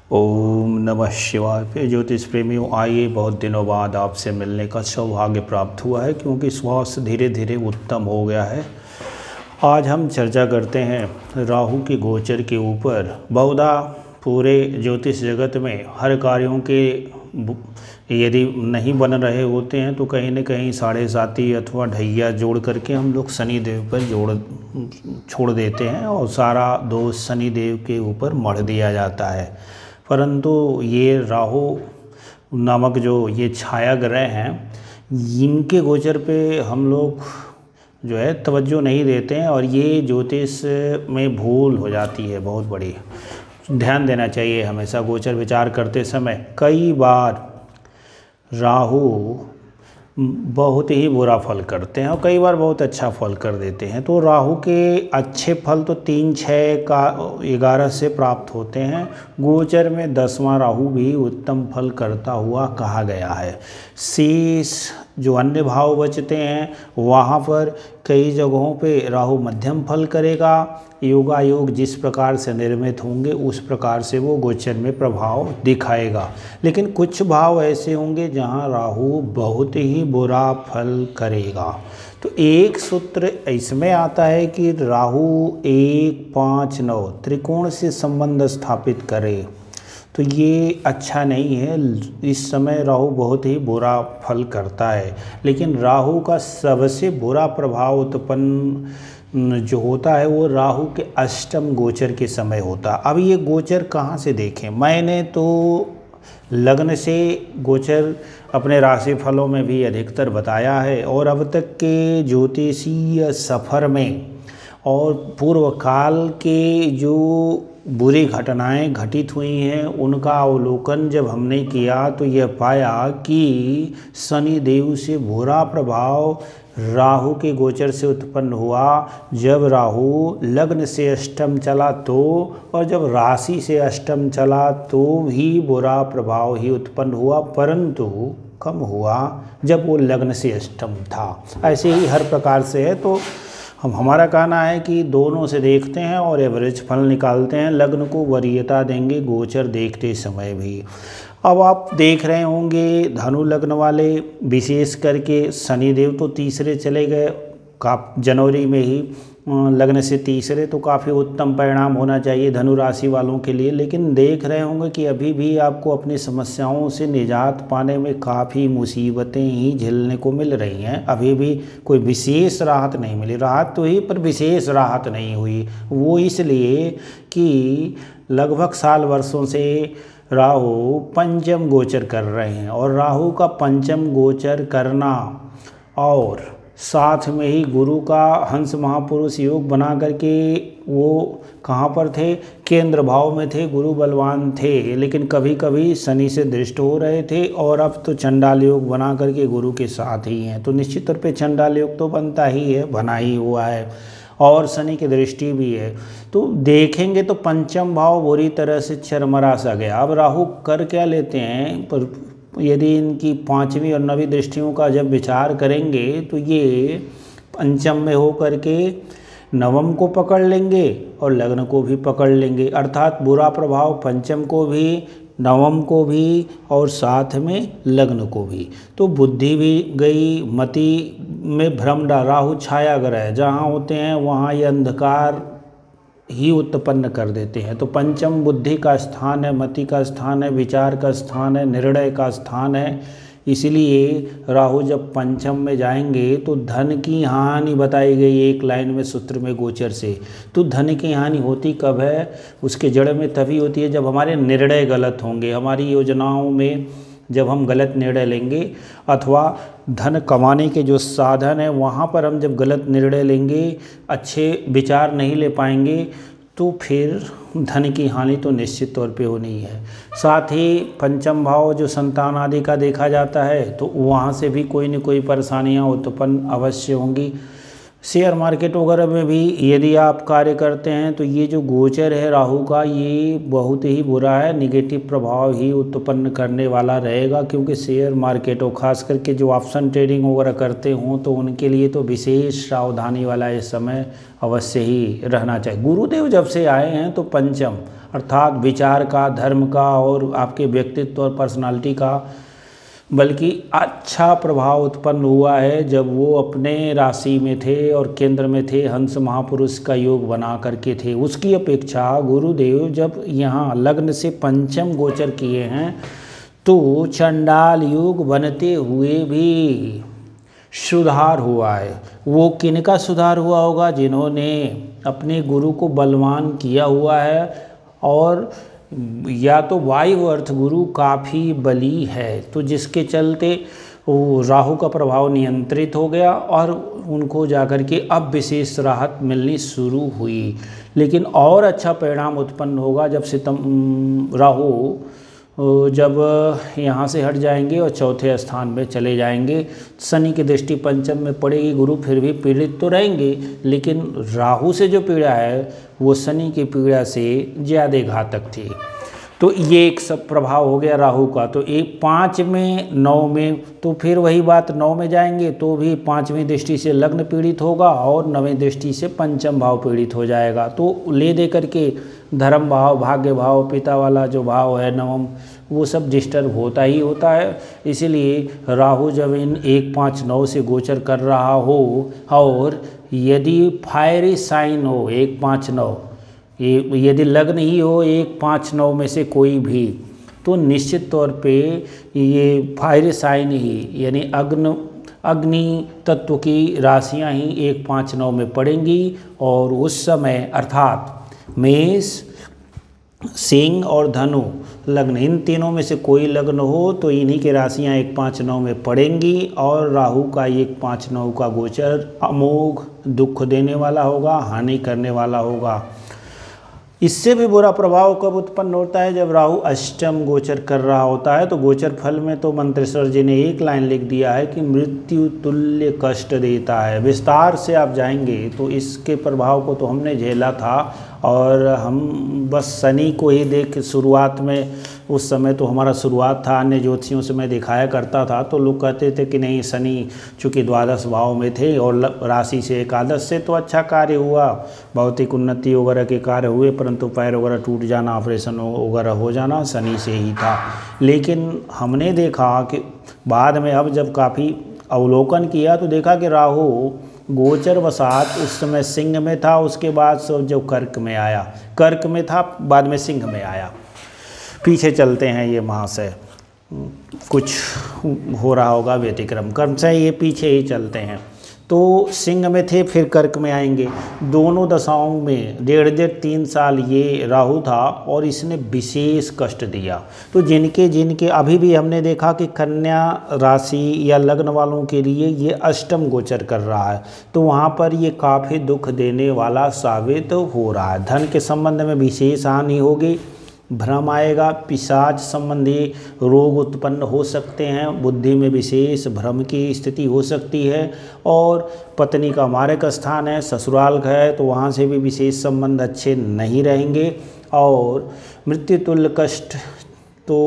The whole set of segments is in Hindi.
ओम नमः शिवाय। प्रिय ज्योतिष प्रेमियों, आइए बहुत दिनों बाद आपसे मिलने का सौभाग्य प्राप्त हुआ है क्योंकि स्वास्थ्य धीरे धीरे उत्तम हो गया है। आज हम चर्चा करते हैं राहु के गोचर के ऊपर। बहुधा पूरे ज्योतिष जगत में हर कार्यों के यदि नहीं बन रहे होते हैं तो कहीं न कहीं साढ़े साती अथवा ढैया जोड़ करके हम लोग शनिदेव पर छोड़ देते हैं और सारा दोष शनिदेव के ऊपर मढ़ दिया जाता है। परंतु ये राहु नामक जो ये छाया ग्रह हैं, इनके गोचर पे हम लोग जो है तवज्जो नहीं देते हैं और ये ज्योतिष में भूल हो जाती है बहुत बड़ी। ध्यान देना चाहिए हमेशा गोचर विचार करते समय। कई बार राहु बहुत ही बुरा फल करते हैं और कई बार बहुत अच्छा फल कर देते हैं। तो राहु के अच्छे फल तो 3, 6 का 11 से प्राप्त होते हैं। गोचर में 10वां राहु भी उत्तम फल करता हुआ कहा गया है। शेष जो अन्य भाव बचते हैं वहाँ पर कई जगहों पे राहु मध्यम फल करेगा। योगायोग जिस प्रकार से निर्मित होंगे उस प्रकार से वो गोचर में प्रभाव दिखाएगा। लेकिन कुछ भाव ऐसे होंगे जहाँ राहु बहुत ही बुरा फल करेगा। तो एक सूत्र इसमें आता है कि राहु 1, 5, 9 त्रिकोण से संबंध स्थापित करे तो ये अच्छा नहीं है। इस समय राहु बहुत ही बुरा फल करता है। लेकिन राहु का सबसे बुरा प्रभाव उत्पन्न जो होता है वो राहु के अष्टम गोचर के समय होता है। अब ये गोचर कहाँ से देखें? मैंने तो लग्न से गोचर अपने राशि फलों में भी अधिकतर बताया है और अब तक के ज्योतिषीय सफ़र में और पूर्व काल के जो बुरी घटनाएं घटित हुई हैं उनका अवलोकन जब हमने किया तो यह पाया कि शनि देव से बुरा प्रभाव राहु के गोचर से उत्पन्न हुआ। जब राहु लग्न से अष्टम चला तो और जब राशि से अष्टम चला तो भी बुरा प्रभाव ही उत्पन्न हुआ, परंतु कम हुआ जब वो लग्न से अष्टम था। ऐसे ही हर प्रकार से है। तो हमारा कहना है कि दोनों से देखते हैं और एवरेज फल निकालते हैं। लग्न को वरीयता देंगे गोचर देखते समय भी। अब आप देख रहे होंगे धनु लग्न वाले विशेष करके शनिदेव तो तीसरे चले गए जनवरी में ही लग्न से तीसरे, तो काफ़ी उत्तम परिणाम होना चाहिए धनु राशि वालों के लिए। लेकिन देख रहे होंगे कि अभी भी आपको अपनी समस्याओं से निजात पाने में काफ़ी मुसीबतें ही झेलने को मिल रही हैं। अभी भी कोई विशेष राहत नहीं मिली। राहत तो ही पर विशेष राहत नहीं हुई। वो इसलिए कि लगभग साल वर्षों से राहु पंचम गोचर कर रहे हैं और राहु का पंचम गोचर करना और साथ में ही गुरु का हंस महापुरुष योग बना करके वो कहाँ पर थे? केंद्र भाव में थे, गुरु बलवान थे। लेकिन कभी कभी शनि से दृष्ट हो रहे थे और अब तो चंडाल योग बना करके गुरु के साथ ही हैं। तो निश्चित तौर पे चंडाल योग तो बनता ही है, बना ही हुआ है और शनि की दृष्टि भी है। तो देखेंगे तो पंचम भाव बुरी तरह से चरमरा सा गया। अब राहु कर क्या लेते हैं? पर यदि इनकी 5वीं और 9वीं दृष्टियों का जब विचार करेंगे तो ये पंचम में हो करके नवम को पकड़ लेंगे और लग्न को भी पकड़ लेंगे। अर्थात बुरा प्रभाव पंचम को भी, नवम को भी और साथ में लग्न को भी। तो बुद्धि भी गई, मति में भ्रम डाल। राहु छाया ग्रह जहाँ होते हैं वहाँ ये अंधकार ही उत्पन्न कर देते हैं। तो पंचम बुद्धि का स्थान है, मति का स्थान है, विचार का स्थान है, निर्णय का स्थान है। इसलिए राहु जब पंचम में जाएंगे तो धन की हानि बताई गई एक लाइन में सूत्र में गोचर से। तो धन की हानि होती कब है? उसके जड़ में तभी होती है जब हमारे निर्णय गलत होंगे। हमारी योजनाओं में जब हम गलत निर्णय लेंगे अथवा धन कमाने के जो साधन है वहाँ पर हम जब गलत निर्णय लेंगे, अच्छे विचार नहीं ले पाएंगे तो फिर धन की हानि तो निश्चित तौर पे होनी ही है। साथ ही पंचम भाव जो संतान आदि का देखा जाता है तो वहाँ से भी कोई न कोई परेशानियाँ उत्पन्न अवश्य होंगी। शेयर मार्केट वगैरह में भी यदि आप कार्य करते हैं तो ये जो गोचर है राहु का ये बहुत ही बुरा है, निगेटिव प्रभाव ही उत्पन्न करने वाला रहेगा। क्योंकि शेयर मार्केट और ख़ास करके जो ऑप्शन ट्रेडिंग वगैरह करते हों तो उनके लिए तो विशेष सावधानी वाला ये समय अवश्य ही रहना चाहिए। गुरुदेव जब से आए हैं तो पंचम अर्थात विचार का, धर्म का और आपके व्यक्तित्व और पर्सनालिटी का, बल्कि अच्छा प्रभाव उत्पन्न हुआ है जब वो अपने राशि में थे और केंद्र में थे, हंस महापुरुष का योग बना करके थे। उसकी अपेक्षा गुरुदेव जब यहाँ लग्न से पंचम गोचर किए हैं तो चंडाल योग बनते हुए भी सुधार हुआ है। वो किनका सुधार हुआ होगा? जिन्होंने अपने गुरु को बलवान किया हुआ है, और या तो वायु अर्थ गुरु काफ़ी बली है, तो जिसके चलते वो राहु का प्रभाव नियंत्रित हो गया और उनको जाकर के अब विशेष राहत मिलनी शुरू हुई। लेकिन और अच्छा परिणाम उत्पन्न होगा जब राहु जब यहाँ से हट जाएंगे और चौथे स्थान में चले जाएंगे। शनि की दृष्टि पंचम में पड़ेगी, गुरु फिर भी पीड़ित तो रहेंगे, लेकिन राहु से जो पीड़ा है वो शनि की पीड़ा से ज़्यादा घातक थी। तो ये एक सब प्रभाव हो गया राहु का। तो एक 5 में 9 में, तो फिर वही बात 9 में जाएंगे तो भी 5वीं दृष्टि से लग्न पीड़ित होगा और 9वीं दृष्टि से पंचम भाव पीड़ित हो जाएगा। तो ले दे करके धर्म भाव, भाग्य भाव, पिता वाला जो भाव है नवम, वो सब डिस्टर्ब होता ही होता है। इसीलिए राहु जब इन 1, 5, 9 से गोचर कर रहा हो और यदि फायरी साइन हो 1, 5, 9, ये यदि लग्न ही हो 1, 5, 9 में से कोई भी, तो निश्चित तौर पे ये फायर साइन ही यानी अग्नि तत्व की राशियां ही 1, 5, 9 में पड़ेंगी। और उस समय अर्थात मेष, सिंह और धनु लग्न, इन तीनों में से कोई लग्न हो तो इन्हीं की राशियां 1, 5, 9 में पड़ेंगी। और राहु का 1, 5, 9 का गोचर अमोघ दुख देने वाला होगा, हानि करने वाला होगा। इससे भी बुरा प्रभाव कब उत्पन्न होता है? जब राहु अष्टम गोचर कर रहा होता है। तो गोचर फल में तो मंत्रेश्वर जी ने एक लाइन लिख दिया है कि मृत्यु तुल्य कष्ट देता है। विस्तार से आप जाएंगे तो इसके प्रभाव को तो हमने झेला था, और हम बस शनि को ही देख शुरुआत में, उस समय तो हमारा शुरुआत था, अन्य ज्योतिषियों से मैं दिखाया करता था तो लोग कहते थे कि नहीं, शनि चूँकि द्वादश भाव में थे और राशि से एकादश से तो अच्छा कार्य हुआ, भौतिक उन्नति वगैरह के कार्य हुए, परंतु पैर वगैरह टूट जाना, ऑपरेशन वगैरह हो जाना शनि से ही था। लेकिन हमने देखा कि बाद में अब जब काफ़ी अवलोकन किया तो देखा कि राहु गोचर वसात उस समय सिंह में था, उसके बाद जो कर्क में आया, कर्क में था, बाद में सिंह में आया। पीछे चलते हैं, ये महाशय कुछ हो रहा होगा व्यतिक्रम, कर्म से ये पीछे ही चलते हैं। तो सिंह में थे, फिर कर्क में आएंगे। दोनों दशाओं में 1.5-3 साल ये राहु था और इसने विशेष कष्ट दिया। तो जिनके अभी भी हमने देखा कि कन्या राशि या लग्न वालों के लिए ये अष्टम गोचर कर रहा है, तो वहाँ पर ये काफ़ी दुख देने वाला साबित हो रहा है। धन के संबंध में विशेष हानि होगी, भ्रम आएगा, पिशाच संबंधी रोग उत्पन्न हो सकते हैं, बुद्धि में विशेष भ्रम की स्थिति हो सकती है। और पत्नी का मारक स्थान है, ससुराल है, तो वहाँ से भी विशेष संबंध अच्छे नहीं रहेंगे। और मृत्यु तुल्य कष्ट तो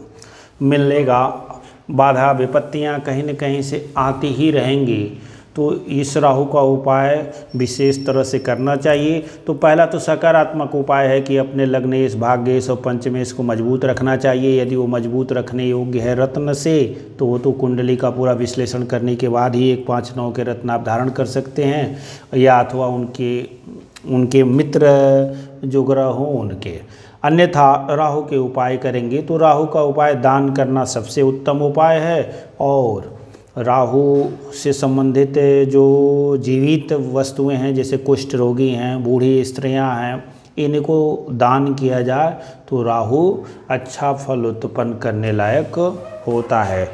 मिलेगा, बाधा विपत्तियाँ कहीं न कहीं से आती ही रहेंगी। तो इस राहु का उपाय विशेष तरह से करना चाहिए। तो पहला तो सकारात्मक उपाय है कि अपने लग्नेश, भाग्येश और पंचमेश को मजबूत रखना चाहिए। यदि वो मजबूत रखने योग्य है रत्न से, तो वो तो कुंडली का पूरा विश्लेषण करने के बाद ही 1, 5, 9 के रत्न आप धारण कर सकते हैं, या अथवा उनके मित्र जो ग्रह हों उनके। अन्यथा राहु के उपाय करेंगे तो राहु का उपाय दान करना सबसे उत्तम उपाय है। और राहु से संबंधित जो जीवित वस्तुएं हैं, जैसे कुष्ठ रोगी हैं, बूढ़ी स्त्रियां हैं, इनको दान किया जाए तो राहु अच्छा फल उत्पन्न करने लायक होता है।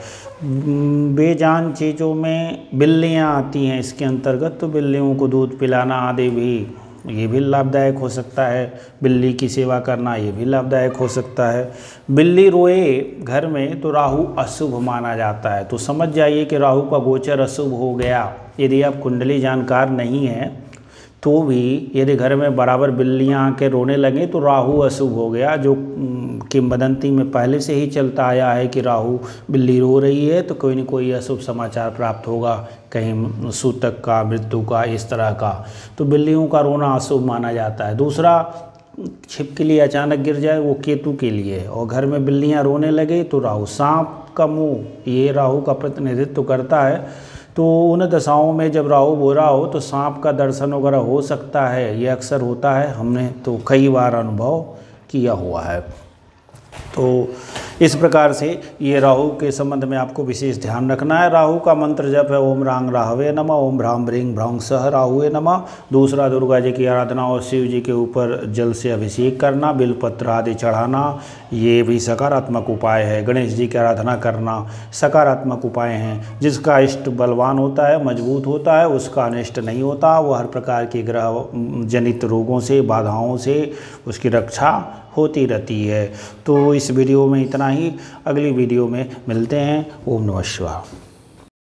बेजान चीज़ों में बिल्लियां आती हैं इसके अंतर्गत, तो बिल्लियों को दूध पिलाना आदि भी ये भी लाभदायक हो सकता है। बिल्ली की सेवा करना ये भी लाभदायक हो सकता है। बिल्ली रोए घर में तो राहु अशुभ माना जाता है, तो समझ जाइए कि राहु का गोचर अशुभ हो गया। यदि आप कुंडली जानकार नहीं हैं तो भी यदि घर में बराबर बिल्लियां आके रोने लगे तो राहु अशुभ हो गया, जो किंवदंती में पहले से ही चलता आया है कि राहु बिल्ली रो रही है तो कोई न कोई अशुभ समाचार प्राप्त होगा, कहीं सूतक का, मृत्यु का, इस तरह का। तो बिल्लियों का रोना अशुभ माना जाता है। दूसरा, छिपकली लिए अचानक गिर जाए वो केतु के लिए है। और घर में बिल्लियां रोने लगे तो राहु। सांप का मुंह ये राहु का प्रतिनिधित्व करता है। तो उन दशाओं में जब राहु बुरा हो तो सांप का दर्शन वगैरह हो सकता है, ये अक्सर होता है, हमने तो कई बार अनुभव किया हुआ है। तो इस प्रकार से ये राहु के संबंध में आपको विशेष ध्यान रखना है। राहु का मंत्र जप है ओम रांग राहवे नमः, ओम भ्राम ब्रींग भ्रांग सह राहुवे नमः। दूसरा, दुर्गा जी की आराधना और शिव जी के ऊपर जल से अभिषेक करना, बिलपत्र आदि चढ़ाना, ये भी सकारात्मक उपाय है। गणेश जी की आराधना करना सकारात्मक उपाय हैं। जिसका इष्ट बलवान होता है, मजबूत होता है, उसका अनिष्ट नहीं होता। वो हर प्रकार के ग्रह जनित रोगों से, बाधाओं से उसकी रक्षा होती रहती है। तो इस वीडियो में इतना ही, अगली वीडियो में मिलते हैं। ओम नमः शिवाय।